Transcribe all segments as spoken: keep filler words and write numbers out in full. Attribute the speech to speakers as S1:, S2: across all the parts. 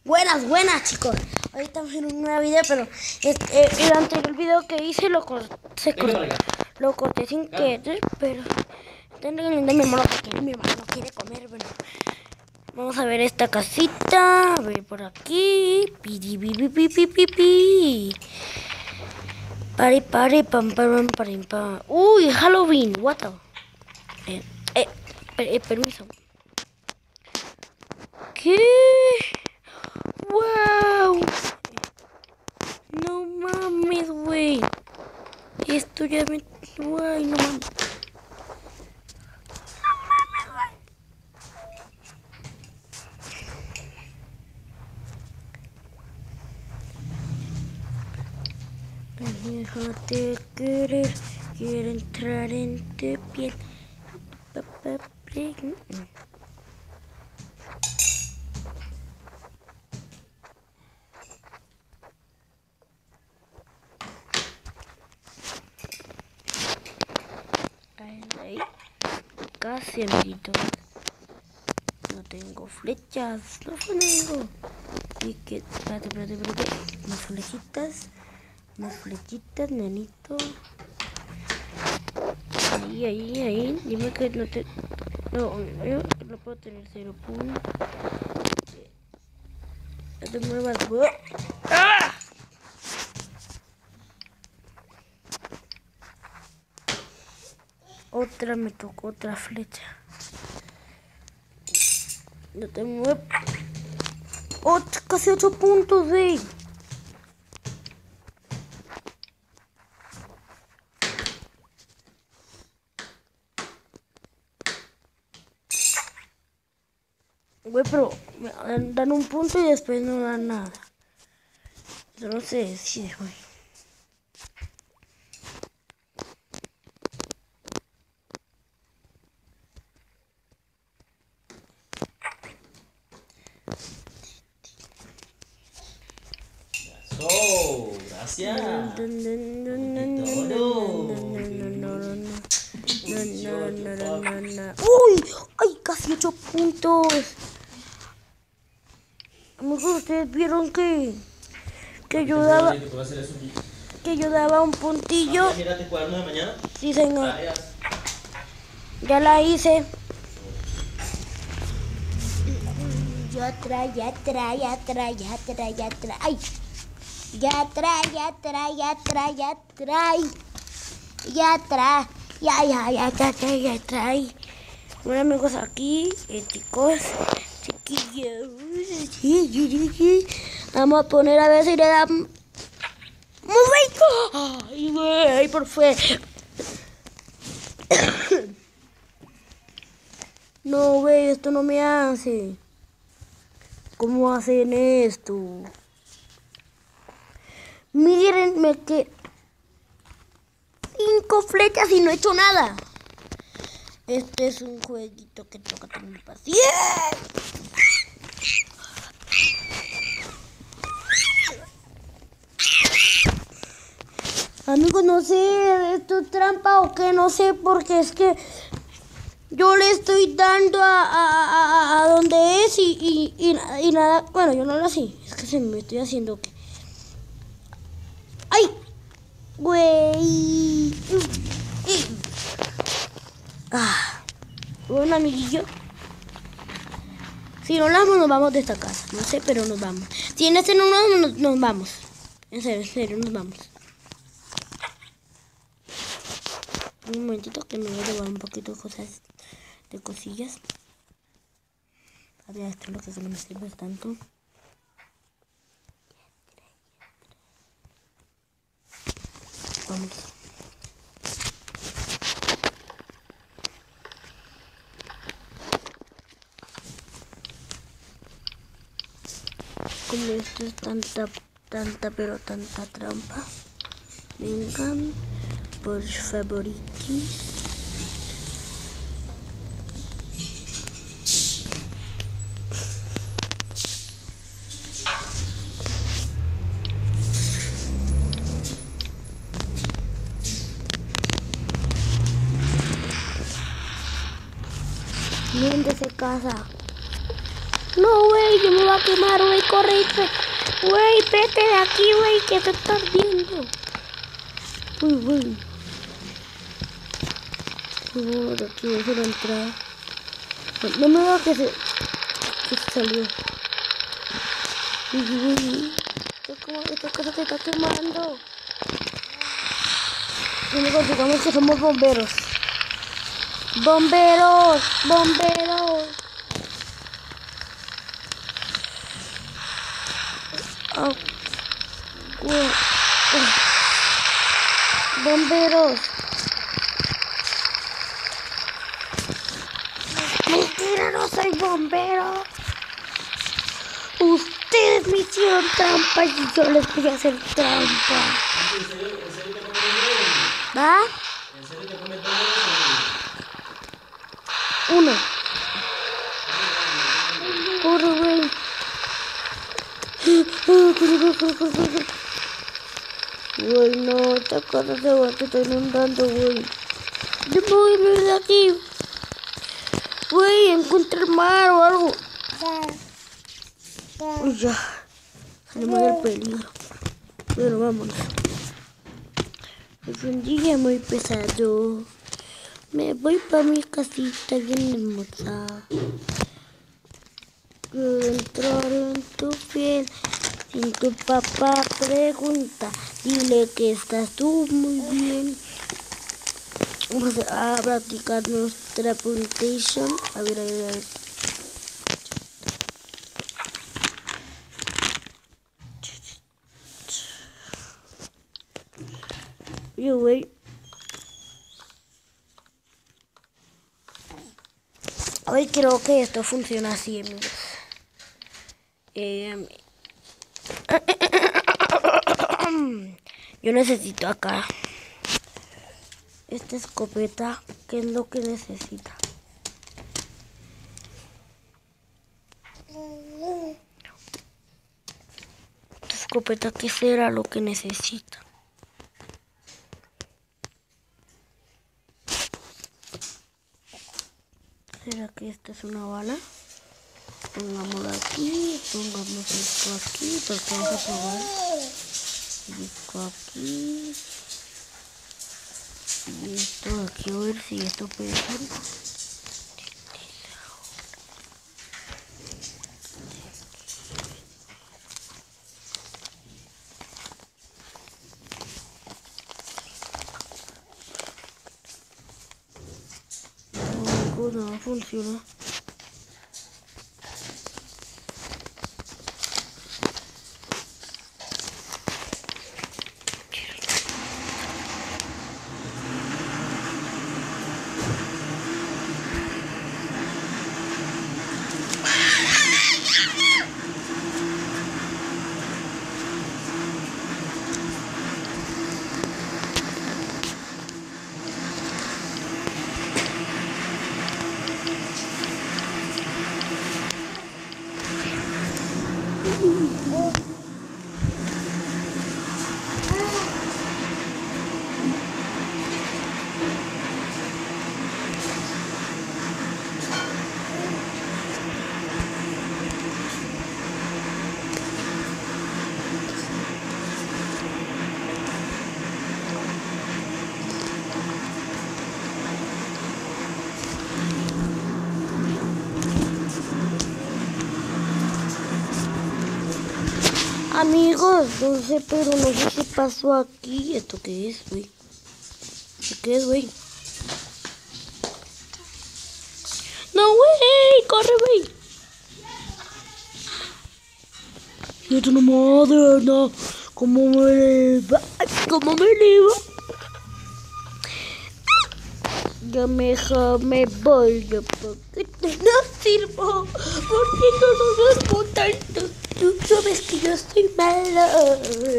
S1: Buenas, buenas chicos. Hoy estamos en un nuevo video, pero este, el anterior video que hice lo corté, lo corté sin querer, pero tengo que mi hermano porque mi hermano no quiere comer. Bueno, vamos a ver esta casita, a ver por aquí. Pi, pi, pi, pi, pi, pi, pi. Pari, pari, pam, pam, pam, pam. Uy, Halloween, what the... Eh, eh, per, eh, permiso. ¿Qué? ¡Wow! No mames, güey. Esto ya me... ¡Guay, no mames! Déjate querer, quiero entrar en tu piel. Ahí, casi amiguito. No tengo flechas, no tengo. Y que, espérate, espérate, espérate. Más flechitas. Más flechitas, nenito. Ahí, ahí, ahí. Dime que no te... No, yo no puedo tener cero puntos. No te muevas. ¡Ah! Otra, me tocó otra flecha. No te muevas. Oh, casi ocho puntos, güey. Güey, pero me dan, dan un punto y después no dan nada. Yo no sé decir, güey.
S2: Oh, gracias.
S1: Uy, ay, casi ocho puntos. Amigos, ustedes vieron que que yo daba que yo daba un puntillo.
S2: Mírate cuaderno de mañana.
S1: Sí, señor. Ya la hice. Ya trae, ya trae, ya trae, ya trae, ya trae. Ay. Ya trae, ya trae, ya trae, ya trae. Ya trae. Ya, ya, ya, ya trae, ya trae. Bueno, amigos, aquí, eh, chicos, chiquillos. Vamos a poner a ver si le da... ¡Ay, güey! Por fe. No, güey, esto no me hace. ¿Cómo hacen esto? Mírenme que... Cinco flechas y no he hecho nada. Este es un jueguito que toca tener paciencia. Amigos, no sé, esto es trampa o qué, no sé, porque es que yo le estoy dando a, a, a, a donde es y, y, y, y nada. Bueno, yo no lo sé, es que se me estoy haciendo que... ¡Ay! Güey. Ah, un amiguillo. Si no nos vamos, nos vamos de esta casa. No sé, pero nos vamos. Si en este no nos vamos, nos, nos vamos. En serio, en serio, nos vamos. Un momentito que me voy a llevar un poquito de cosas, de cosillas. A ver, esto es lo que no me sirve tanto. Vamos. Como esto es tanta, tanta, pero tanta trampa. Vengan, por favoritis. Miren de esa casa. No, güey. güey, yo me voy a quemar, güey, corre, güey, vete de aquí, güey, que te estás viendo. Uy, güey. Oh, de aquí es la entrada. No, no me va que se... que se salió. Uy, uy. Esta cosa se está quemando. Amigos, digamos que somos bomberos. Bomberos, bomberos. Oh. Oh. Oh. Bomberos. Mentira, no soy bombero. Ustedes me hicieron trampa y yo les voy a hacer trampa. ¿Va? Uno. Corre, güey. Corre, corre, corre, corre. Güey, no, esta casa se va, te está inundando, güey. Yo me voy a ir de aquí. Güey, encuentra el mar o algo. Uy, ya. Salimos del peligro. Bueno, vámonos. Es un día muy pesado. Me voy para mi casita bien hermosa. Quiero entrar en tu piel. Si tu papá pregunta, dile que estás tú muy bien. Vamos a practicar nuestra puntuación. A ver, a ver, a ver. Yo, güey. Hoy creo que esto funciona así, amigos. Eh, yo necesito acá esta escopeta, que es lo que necesita. Esta escopeta, ¿qué será lo que necesita? ¿Será que esta es una bala? Pongámosla aquí, pongamos esto aquí, porque vamos a probar. Esto aquí. Y esto aquí, a ver si esto pesa. No, no funciona. Amigos, no sé, pero no sé qué pasó aquí. ¿Esto qué es, güey? ¿Esto qué es, güey? ¡No, güey! ¡Corre, güey! ¡Esto no madre! ¡No! ¿Cómo me eleva? ¿Cómo me eleva? Ya mejor me voy yo porque no sirvo. Porque no nos sirvo tanto. Tú sabes que yo estoy mala.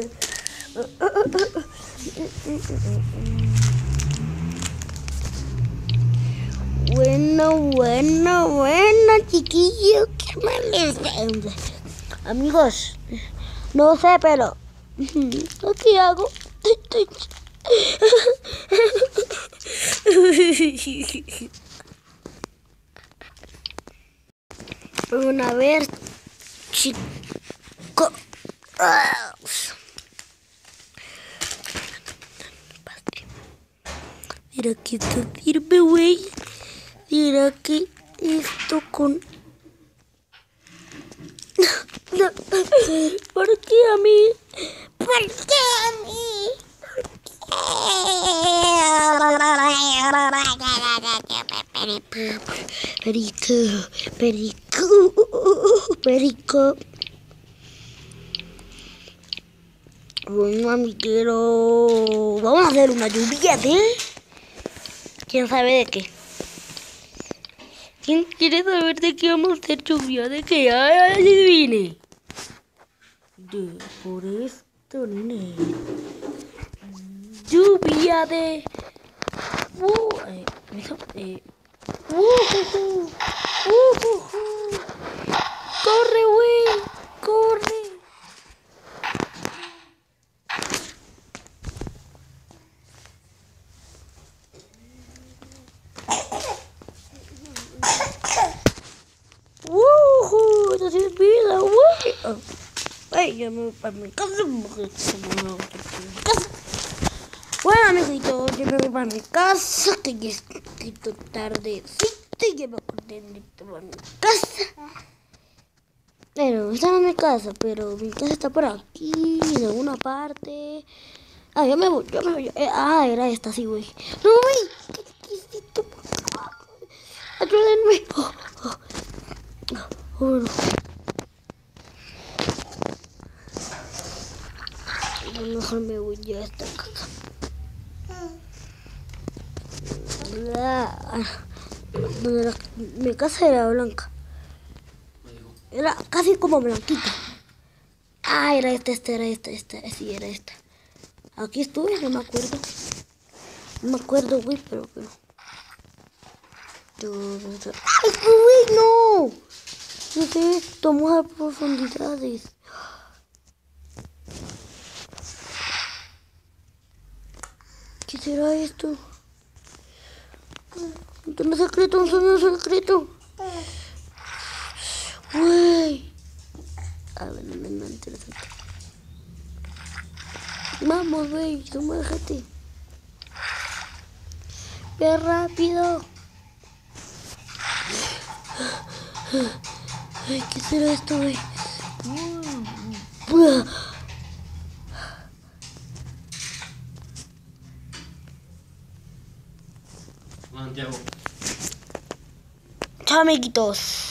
S1: Bueno, bueno, bueno, chiquillos, ¿qué más les vende? Amigos, no sé, pero ¿qué hago? Bueno, a ver, chico. Mira que esto sirve, güey. Mira que esto con... No, ¿por qué a mí? ¿Por qué a mí? Perico, perico, perico. Bueno, amiguero, vamos a hacer una lluvia de... ¿Quién sabe de qué? ¿Quién quiere saber de qué vamos a hacer lluvia? ¿De qué? ¡Ay, adivine! De por esto, nene. Lluvia de... Uh, eh, eso, eh. Uh, uh, uh, uh, uh, uh. ¡Corre, güey! ¡Corre! ¡Woohoo! ¡Eso sí es vida, güey! Oh. Ay, ya me voy para mi casa. Bueno, amiguitos, yo me voy para mi casa, que ya es un poquito tardecito y ya me acordé de para mi casa. Pero esta no es mi casa, pero mi casa está por aquí, en alguna parte. Ah, ya me voy, ya me voy. Eh, ah, era esta, sí, güey. No, güey, ¿qué hiciste? Ayúdenme. Oh, oh. Oh, no. A lo mejor me voy ya a esta casa. La, la, mi casa era blanca. Era casi como blanquita. Ah, era esta, esta, era esta, esta. Sí, era esta. Aquí estuve, no me acuerdo. No me acuerdo, güey, pero... pero... ¡Ay, güey, no! ¿Qué es esto? Vamos a profundidades. ¿Qué será esto? Un sonido secreto, un sonido secreto. Güey. A ver, no me es interesante. Vamos, güey, sumérgete. Ve rápido. Ay, ¿qué será esto, güey?
S2: Santiago.
S1: Chao, amiguitos.